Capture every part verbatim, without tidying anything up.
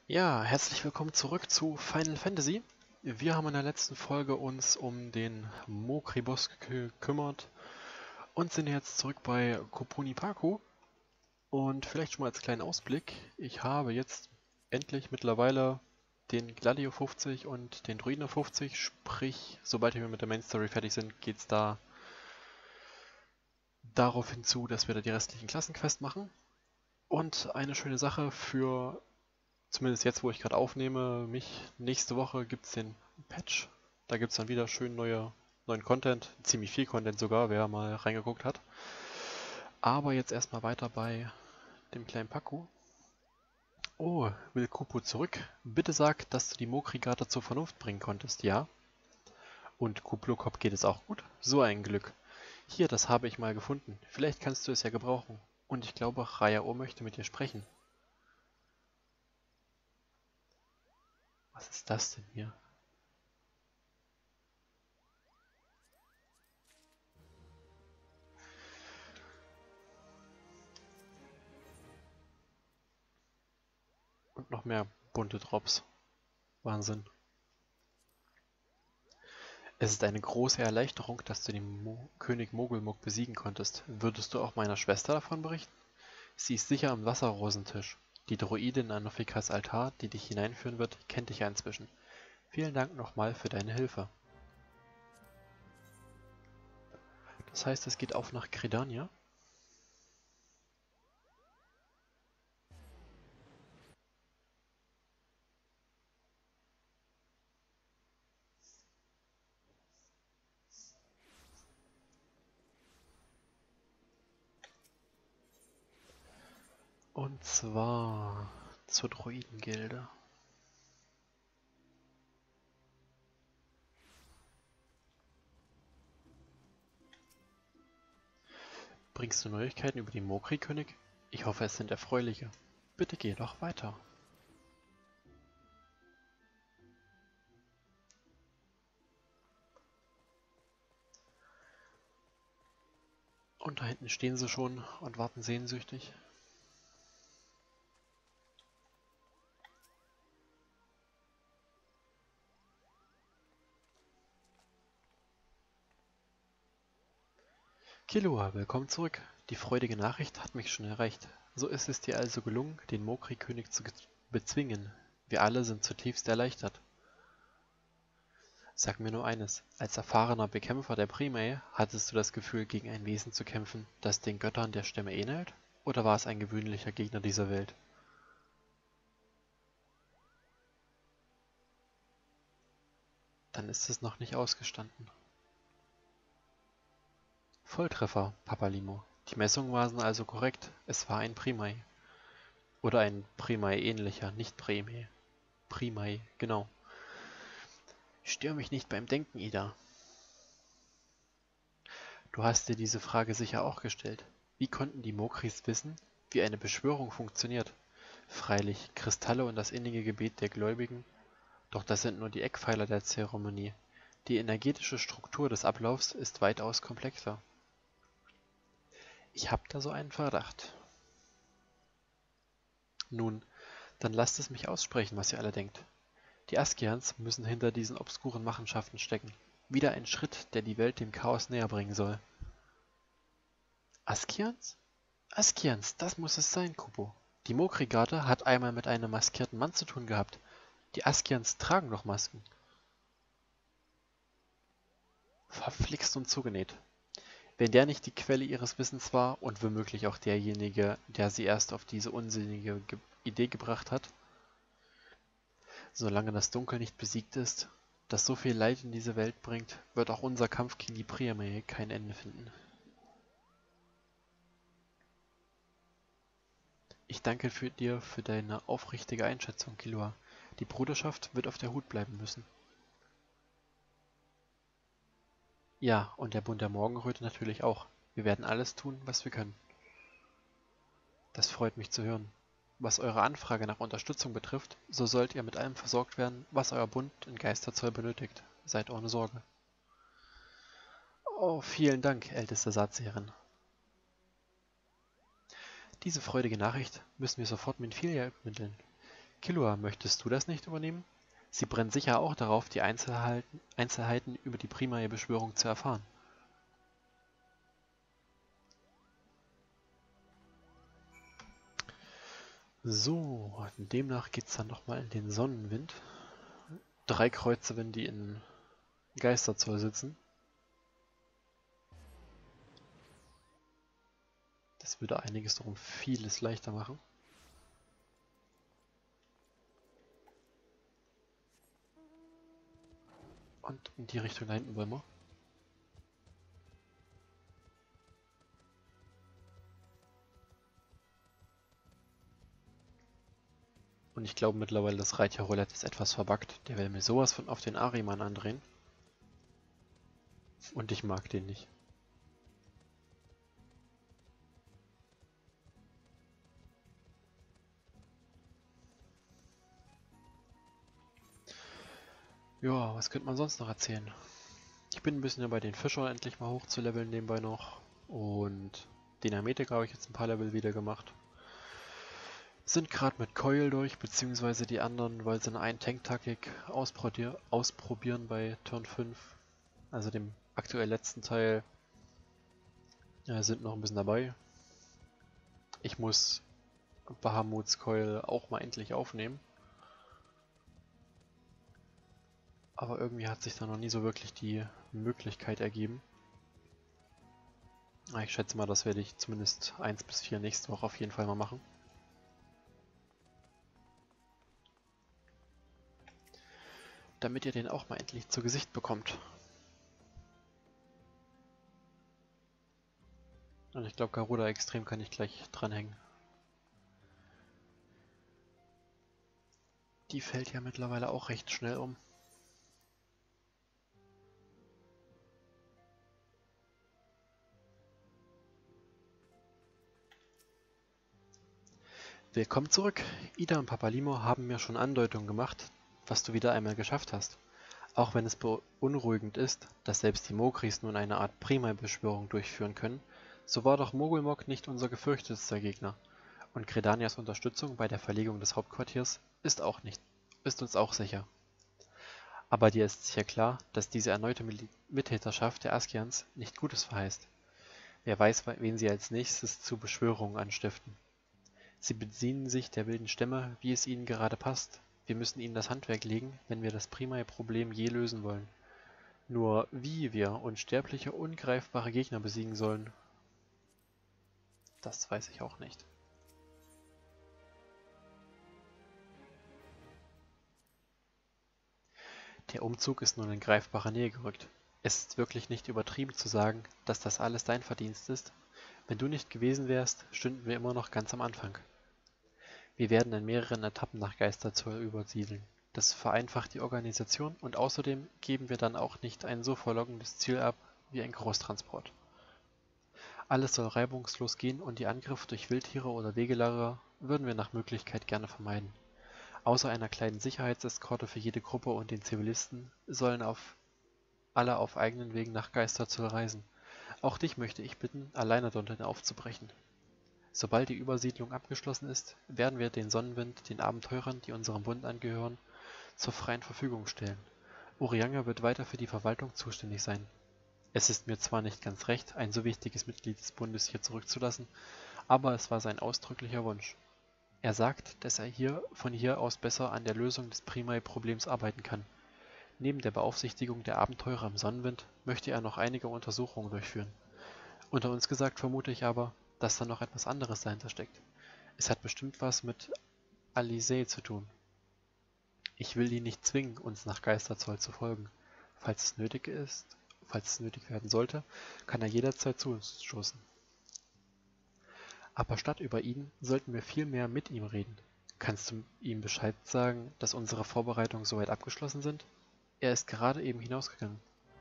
Ja, herzlich willkommen zurück zu Final Fantasy. Wir haben in der letzten Folge uns um den Mokri-Boss gekümmert und sind jetzt zurück bei Kopunipaku. Und vielleicht schon mal als kleinen Ausblick, ich habe jetzt endlich mittlerweile den Gladio fünfzig und den Druiden fünfzig, sprich, sobald wir mit der Main Story fertig sind, geht es da darauf hinzu, dass wir da die restlichen Klassenquests machen. Und eine schöne Sache für zumindest jetzt, wo ich gerade aufnehme, mich, nächste Woche gibt es den Patch. Da gibt es dann wieder schön neue, neuen Content, ziemlich viel Content sogar, wer mal reingeguckt hat. Aber jetzt erstmal weiter bei dem kleinen Paku. Oh, will Kupo zurück? Bitte sag, dass du die Mokrigata zur Vernunft bringen konntest, ja? Und Kuplokop geht es auch gut? So ein Glück. Hier, das habe ich mal gefunden. Vielleicht kannst du es ja gebrauchen. Und ich glaube, Raya-O möchte mit dir sprechen. Was ist das denn hier? Und noch mehr bunte Drops. Wahnsinn. Es ist eine große Erleichterung, dass du den Mo König Mogulmuk besiegen konntest. Würdest du auch meiner Schwester davon berichten? Sie ist sicher am Wasserrosentisch. Die Druidin an Nofikas Altar, die dich hineinführen wird, kennt dich ja inzwischen. Vielen Dank nochmal für deine Hilfe. Das heißt, es geht auf nach Gridania. Und zwar zur Druidengilde. Bringst du Neuigkeiten über den Mokri-König? Ich hoffe, es sind erfreuliche. Bitte geh doch weiter. Und da hinten stehen sie schon und warten sehnsüchtig. Killua, willkommen zurück. Die freudige Nachricht hat mich schon erreicht. So ist es dir also gelungen, den Mokri-König zu bezwingen. Wir alle sind zutiefst erleichtert. Sag mir nur eines, als erfahrener Bekämpfer der Primae, hattest du das Gefühl, gegen ein Wesen zu kämpfen, das den Göttern der Stämme ähnelt? Oder war es ein gewöhnlicher Gegner dieser Welt? Dann ist es noch nicht ausgestanden. Volltreffer, Papalimo. Die Messungen waren also korrekt. Es war ein Primae. Oder ein Primae-ähnlicher, nicht Primae. Primae, genau. Stör mich nicht beim Denken, Ida. Du hast dir diese Frage sicher auch gestellt. Wie konnten die Mokris wissen, wie eine Beschwörung funktioniert? Freilich, Kristalle und das innige Gebet der Gläubigen, doch das sind nur die Eckpfeiler der Zeremonie. Die energetische Struktur des Ablaufs ist weitaus komplexer. Ich hab da so einen Verdacht. Nun, dann lasst es mich aussprechen, was ihr alle denkt. Die Askians müssen hinter diesen obskuren Machenschaften stecken. Wieder ein Schritt, der die Welt dem Chaos näher bringen soll. Askians? Askians, das muss es sein, Kupo. Die Mokrigate hat einmal mit einem maskierten Mann zu tun gehabt. Die Askians tragen doch Masken. Verflixt und zugenäht. Wenn der nicht die Quelle ihres Wissens war und womöglich auch derjenige, der sie erst auf diese unsinnige Ge Idee gebracht hat, solange das Dunkel nicht besiegt ist, das so viel Leid in diese Welt bringt, wird auch unser Kampf gegen die Primae kein Ende finden. Ich danke für dir für deine aufrichtige Einschätzung, Killua. Die Bruderschaft wird auf der Hut bleiben müssen. Ja, und der Bund der Morgenröte natürlich auch. Wir werden alles tun, was wir können. Das freut mich zu hören. Was eure Anfrage nach Unterstützung betrifft, so sollt ihr mit allem versorgt werden, was euer Bund in Geisterzoll benötigt. Seid ohne Sorge. Oh, vielen Dank, älteste Saatseherin. Diese freudige Nachricht müssen wir sofort mit Minfilia übermitteln. Killua, möchtest du das nicht übernehmen? Sie brennt sicher auch darauf, die Einzelheiten, Einzelheiten über die Primae-Beschwörung zu erfahren. So, demnach geht's dann nochmal in den Sonnenwind. Drei Kreuze, wenn die in Geisterzoll sitzen. Das würde einiges darum vieles leichter machen. Und in die Richtung da hinten wollen wir. Und ich glaube mittlerweile, das Reiter Roulette ist etwas verbuggt. Der will mir sowas von auf den Ahriman andrehen. Und ich mag den nicht. Ja, was könnte man sonst noch erzählen? Ich bin ein bisschen dabei, den Fischer endlich mal hochzuleveln nebenbei noch. Und den Hermetiker habe ich jetzt ein paar Level wieder gemacht. Sind gerade mit Coil durch, beziehungsweise die anderen, weil sie eine Ein-Tank-Taktik ausprobieren bei Turn fünf. Also dem aktuell letzten Teil. Ja, sind noch ein bisschen dabei. Ich muss Bahamuts Coil auch mal endlich aufnehmen. Aber irgendwie hat sich da noch nie so wirklich die Möglichkeit ergeben. Ich schätze mal, das werde ich zumindest eins bis vier nächste Woche auf jeden Fall mal machen. Damit ihr den auch mal endlich zu Gesicht bekommt. Und ich glaube, Garuda Extrem kann ich gleich dranhängen. Die fällt ja mittlerweile auch recht schnell um. Willkommen zurück. Ida und Papalimo haben mir schon Andeutungen gemacht, was du wieder einmal geschafft hast. Auch wenn es beunruhigend ist, dass selbst die Mogris nun eine Art Primalbeschwörung durchführen können, so war doch Mogulmog nicht unser gefürchtetster Gegner. Und Gredanias Unterstützung bei der Verlegung des Hauptquartiers ist auch nicht, ist uns auch sicher. Aber dir ist sicher klar, dass diese erneute Mil- Mittäterschaft der Askians nicht Gutes verheißt. Wer weiß, wen sie als nächstes zu Beschwörungen anstiften. Sie bedienen sich der wilden Stämme, wie es ihnen gerade passt. Wir müssen ihnen das Handwerk legen, wenn wir das Primae-Problem je lösen wollen. Nur wie wir unsterbliche, ungreifbare Gegner besiegen sollen, das weiß ich auch nicht. Der Umzug ist nun in greifbare Nähe gerückt. Es ist wirklich nicht übertrieben zu sagen, dass das alles dein Verdienst ist. Wenn du nicht gewesen wärst, stünden wir immer noch ganz am Anfang. Wir werden in mehreren Etappen nach Geisterzoll übersiedeln. Das vereinfacht die Organisation und außerdem geben wir dann auch nicht ein so verlockendes Ziel ab wie ein Großtransport. Alles soll reibungslos gehen und die Angriffe durch Wildtiere oder Wegelagerer würden wir nach Möglichkeit gerne vermeiden. Außer einer kleinen Sicherheitseskorte für jede Gruppe und den Zivilisten sollen auf alle auf eigenen Wegen nach Geisterzoll reisen. Auch dich möchte ich bitten, alleine dorthin aufzubrechen. Sobald die Übersiedlung abgeschlossen ist, werden wir den Sonnenwind den Abenteurern, die unserem Bund angehören, zur freien Verfügung stellen. Urianger wird weiter für die Verwaltung zuständig sein. Es ist mir zwar nicht ganz recht, ein so wichtiges Mitglied des Bundes hier zurückzulassen, aber es war sein ausdrücklicher Wunsch. Er sagt, dass er hier von hier aus besser an der Lösung des Primae-Problems arbeiten kann. Neben der Beaufsichtigung der Abenteurer im Sonnenwind möchte er noch einige Untersuchungen durchführen. Unter uns gesagt vermute ich aber, dass da noch etwas anderes dahinter steckt. Es hat bestimmt was mit Alizé zu tun. Ich will ihn nicht zwingen, uns nach Geisterzoll zu folgen. Falls es nötig ist, falls es nötig werden sollte, kann er jederzeit zu uns stoßen. Aber statt über ihn sollten wir viel mehr mit ihm reden. Kannst du ihm Bescheid sagen, dass unsere Vorbereitungen soweit abgeschlossen sind? Er ist gerade eben hinausgegangen.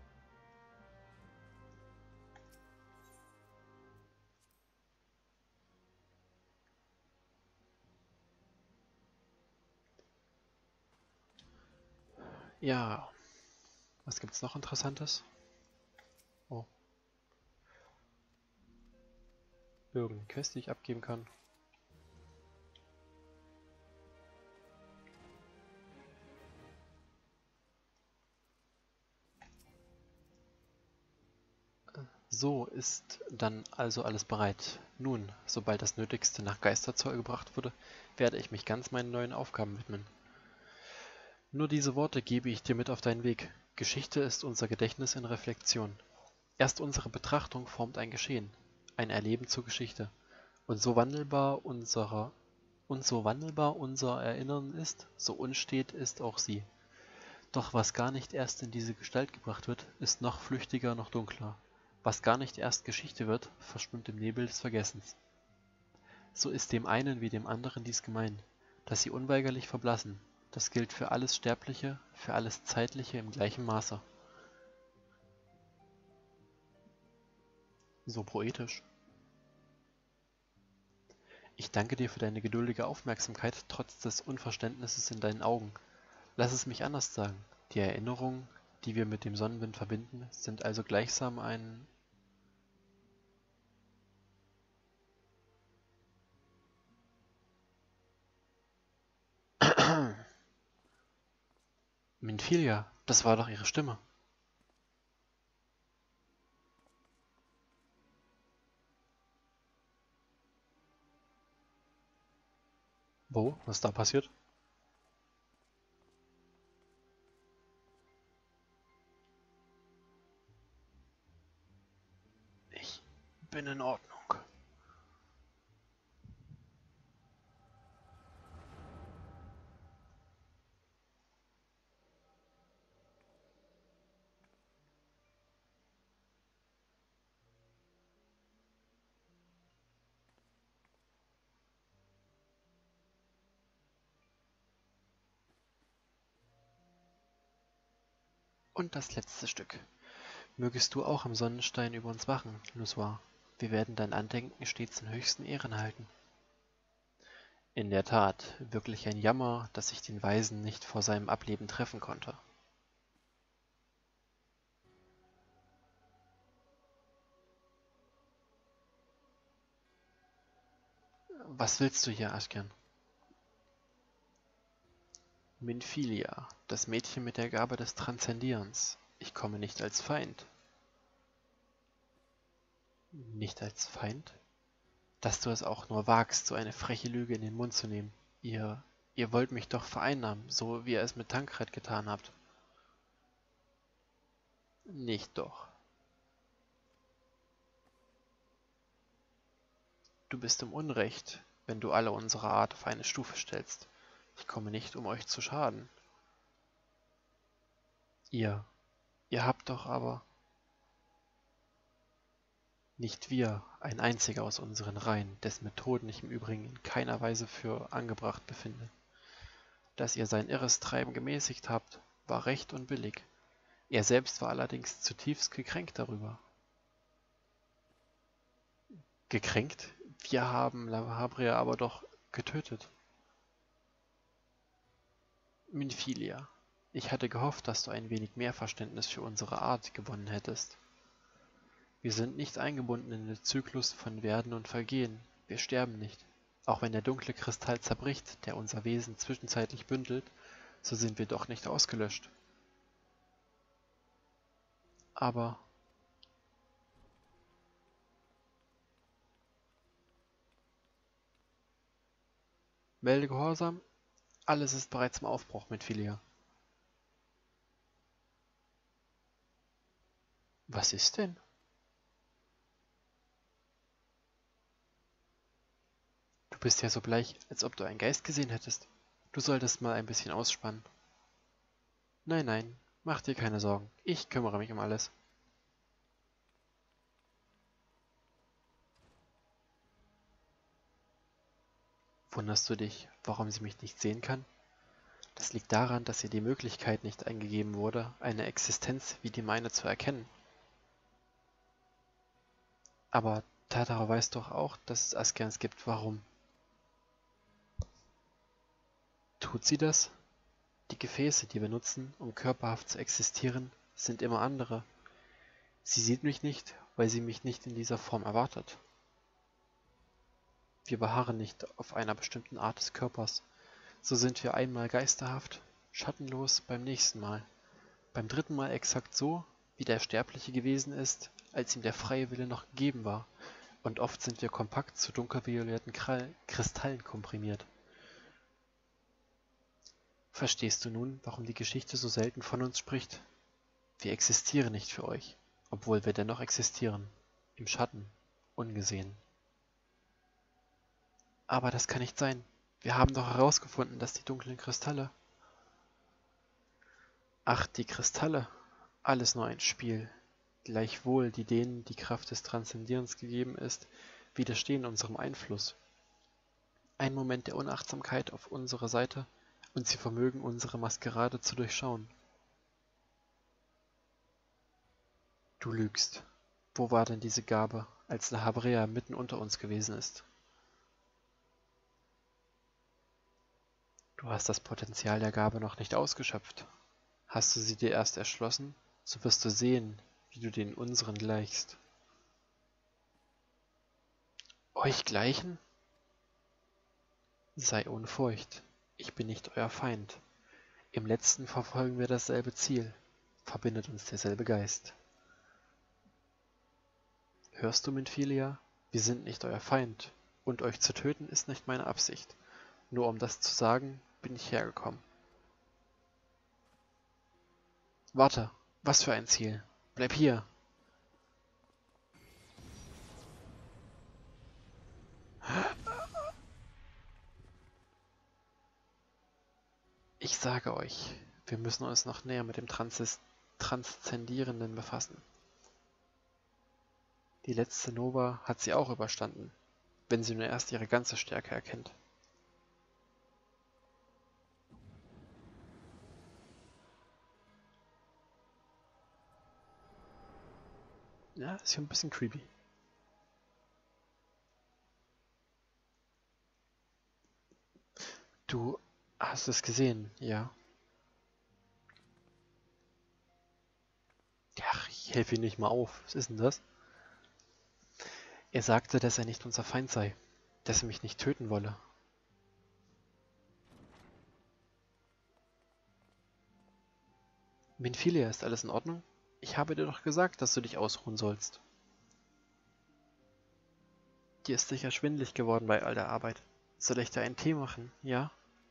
Ja, was gibt's noch Interessantes? Oh, irgendeine Quest, die ich abgeben kann. So ist dann also alles bereit. Nun, sobald das Nötigste nach Geisterzoll gebracht wurde, werde ich mich ganz meinen neuen Aufgaben widmen. Nur diese Worte gebe ich dir mit auf deinen Weg. Geschichte ist unser Gedächtnis in Reflexion. Erst unsere Betrachtung formt ein Geschehen, ein Erleben zur Geschichte. Und so wandelbar unserer, und so wandelbar unser Erinnern ist, so unstet ist auch sie. Doch was gar nicht erst in diese Gestalt gebracht wird, ist noch flüchtiger, noch dunkler. Was gar nicht erst Geschichte wird, verschwimmt im Nebel des Vergessens. So ist dem einen wie dem anderen dies gemein, dass sie unweigerlich verblassen. Das gilt für alles Sterbliche, für alles Zeitliche im gleichen Maße. So poetisch. Ich danke dir für deine geduldige Aufmerksamkeit trotz des Unverständnisses in deinen Augen. Lass es mich anders sagen. Die Erinnerungen, die wir mit dem Sonnenwind verbinden, sind also gleichsam ein... Minfilia, das war doch ihre Stimme. Wo? Was ist da passiert? Ich bin in Ordnung. Und das letzte Stück. Mögest du auch am Sonnenstein über uns wachen, Lussoir. Wir werden dein Andenken stets in höchsten Ehren halten. In der Tat, wirklich ein Jammer, dass ich den Weisen nicht vor seinem Ableben treffen konnte. Was willst du hier, Aschkern? Minfilia, das Mädchen mit der Gabe des Transzendierens. Ich komme nicht als Feind. Nicht als Feind? Dass du es auch nur wagst, so eine freche Lüge in den Mund zu nehmen. Ihr, ihr wollt mich doch vereinnahmen, so wie ihr es mit Tankred getan habt. Nicht doch. Du bist im Unrecht, wenn du alle unsere Art auf eine Stufe stellst. Ich komme nicht, um euch zu schaden. Ihr, ihr habt doch aber... Nicht wir, ein einziger aus unseren Reihen, dessen Methoden ich im Übrigen in keiner Weise für angebracht befinde. Dass ihr sein irres Treiben gemäßigt habt, war recht und billig. Er selbst war allerdings zutiefst gekränkt darüber. Gekränkt? Wir haben La Habrea aber doch getötet. Minfilia, ich hatte gehofft, dass du ein wenig mehr Verständnis für unsere Art gewonnen hättest. Wir sind nicht eingebunden in den Zyklus von Werden und Vergehen. Wir sterben nicht. Auch wenn der dunkle Kristall zerbricht, der unser Wesen zwischenzeitlich bündelt, so sind wir doch nicht ausgelöscht. Aber melde Gehorsam, alles ist bereits im Aufbruch mit Filia. Was ist denn? Du bist ja so bleich, als ob du einen Geist gesehen hättest. Du solltest mal ein bisschen ausspannen. Nein, nein, mach dir keine Sorgen. Ich kümmere mich um alles. Wunderst du dich, warum sie mich nicht sehen kann? Das liegt daran, dass ihr die Möglichkeit nicht eingegeben wurde, eine Existenz wie die meine zu erkennen. Aber Tatara weiß doch auch, dass es Askerns gibt. Warum? Tut sie das? Die Gefäße, die wir nutzen, um körperhaft zu existieren, sind immer andere. Sie sieht mich nicht, weil sie mich nicht in dieser Form erwartet. Wir beharren nicht auf einer bestimmten Art des Körpers. So sind wir einmal geisterhaft, schattenlos beim nächsten Mal. Beim dritten Mal exakt so, wie der Sterbliche gewesen ist, als ihm der freie Wille noch gegeben war, und oft sind wir kompakt zu dunkelvioletten Krall- Kristallen komprimiert. Verstehst du nun, warum die Geschichte so selten von uns spricht? Wir existieren nicht für euch, obwohl wir dennoch existieren, im Schatten, ungesehen. Aber das kann nicht sein. Wir haben doch herausgefunden, dass die dunklen Kristalle... Ach, die Kristalle. Alles nur ein Spiel. Gleichwohl, die denen die Kraft des Transzendierens gegeben ist, widerstehen unserem Einfluss. Ein Moment der Unachtsamkeit auf unserer Seite und sie vermögen unsere Maskerade zu durchschauen. Du lügst. Wo war denn diese Gabe, als La Habrea mitten unter uns gewesen ist? Du hast das Potenzial der Gabe noch nicht ausgeschöpft. Hast du sie dir erst erschlossen, so wirst du sehen, wie du den unseren gleichst. Euch gleichen? Sei ohne Furcht, ich bin nicht euer Feind. Im Letzten verfolgen wir dasselbe Ziel, verbindet uns derselbe Geist. Hörst du, Minfilia? Wir sind nicht euer Feind, und euch zu töten ist nicht meine Absicht. Nur um das zu sagen, bin ich hergekommen. Warte, was für ein Ziel? Bleib hier! Ich sage euch, wir müssen uns noch näher mit dem Transis Transzendierenden befassen. Die letzte Nova hat sie auch überstanden, wenn sie nur erst ihre ganze Stärke erkennt. Ja, ist hier ein bisschen creepy. Du hast es gesehen, ja? Ach, ich helfe ihm nicht mal auf. Was ist denn das? Er sagte, dass er nicht unser Feind sei, dass er mich nicht töten wolle. Minfilia, ist alles in Ordnung? Ich habe dir doch gesagt, dass du dich ausruhen sollst. Dir ist sicher schwindelig geworden bei all der Arbeit. Soll ich dir einen Tee machen, ja?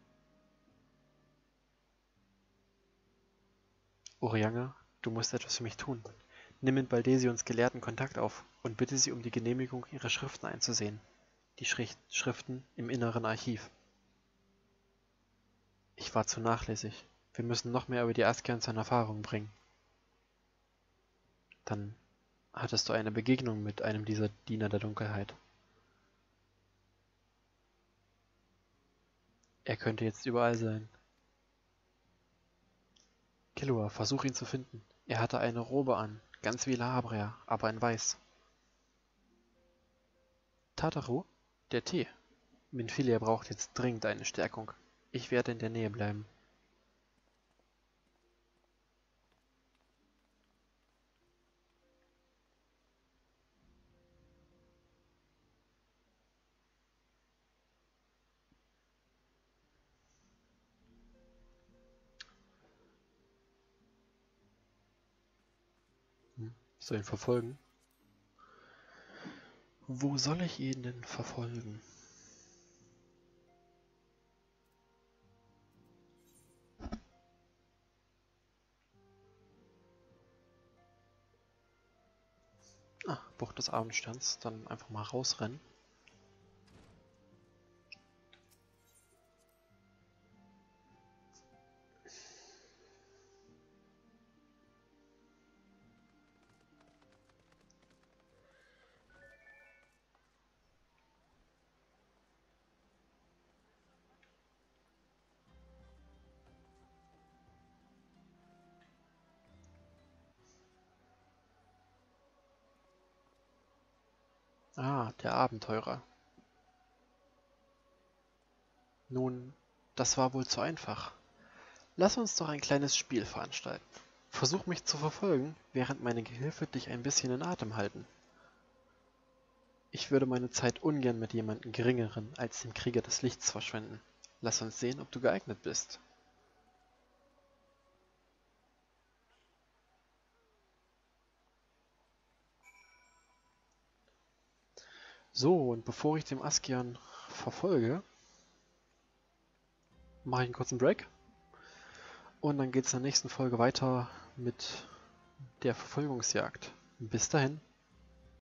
Oriana, du musst etwas für mich tun. Nimm mit Baldesions Gelehrten Kontakt auf und bitte sie um die Genehmigung, ihre Schriften einzusehen. Die Schrift Schriften im inneren Archiv. Ich war zu nachlässig. Wir müssen noch mehr über die Askians in Erfahrung bringen. Dann hattest du eine Begegnung mit einem dieser Diener der Dunkelheit. Er könnte jetzt überall sein. Killua, versuch ihn zu finden. Er hatte eine Robe an, ganz wie La Habrea, aber in weiß. Tataru? Der Tee. Minfilia braucht jetzt dringend eine Stärkung. Ich werde in der Nähe bleiben. Hm. Ich soll ihn verfolgen? Wo soll ich ihn denn verfolgen? Ah, Bucht des Abendsterns. Dann einfach mal rausrennen. Ah, der Abenteurer. Nun, das war wohl zu einfach. Lass uns doch ein kleines Spiel veranstalten. Versuch mich zu verfolgen, während meine Gehilfe dich ein bisschen in Atem halten. Ich würde meine Zeit ungern mit jemandem Geringeren als dem Krieger des Lichts verschwenden. Lass uns sehen, ob du geeignet bist. So, und bevor ich den Askian verfolge, mache ich einen kurzen Break. Und dann geht es in der nächsten Folge weiter mit der Verfolgungsjagd. Bis dahin.